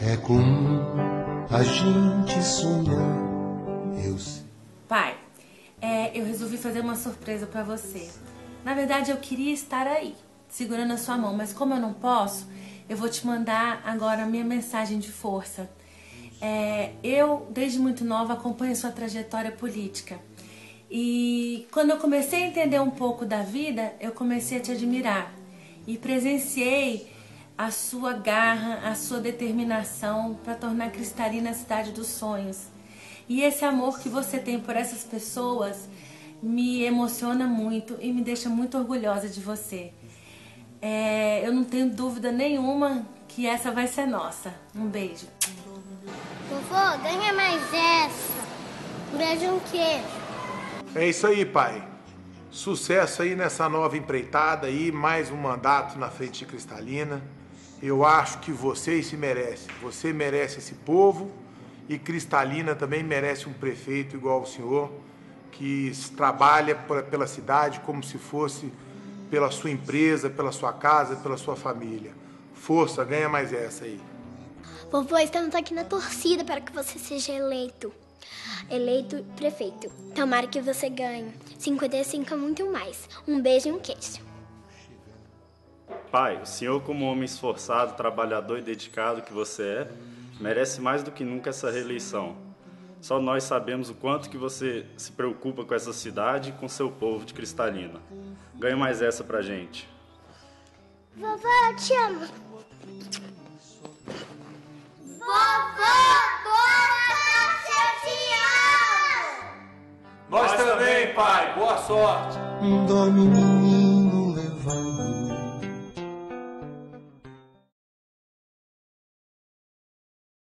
É comum a gente sonhar. Eu sei. Pai, eu resolvi fazer uma surpresa pra você. Na verdade, eu queria estar aí, segurando a sua mão, mas como eu não posso, eu vou te mandar agora a minha mensagem de força. Eu, desde muito nova, acompanho sua trajetória política. E quando eu comecei a entender um pouco da vida, eu comecei a te admirar. E presenciei a sua garra, a sua determinação para tornar Cristalina a cidade dos sonhos. E esse amor que você tem por essas pessoas me emociona muito e me deixa muito orgulhosa de você. Eu não tenho dúvida nenhuma que essa vai ser nossa. Um beijo. Vovô, ganha mais essa. Um beijo e um queijo. É isso aí, pai. Sucesso aí nessa nova empreitada aí, mais um mandato na frente de Cristalina. Eu acho que vocês se merecem. Você merece esse povo e Cristalina também merece um prefeito igual ao senhor, que trabalha pela cidade como se fosse pela sua empresa, pela sua casa, pela sua família. Força, ganha mais essa aí. Vovô, estamos aqui na torcida para que você seja eleito prefeito. Tomara que você ganhe. 55 é muito mais. Um beijo e um queijo. Pai, o senhor, como homem esforçado, trabalhador e dedicado que você é, merece mais do que nunca essa reeleição. Só nós sabemos o quanto que você se preocupa com essa cidade e com seu povo de Cristalina. Ganhe mais essa pra gente. Vovô, eu te amo. Vovô, Nós também, pai. Boa sorte. Dorme, menino.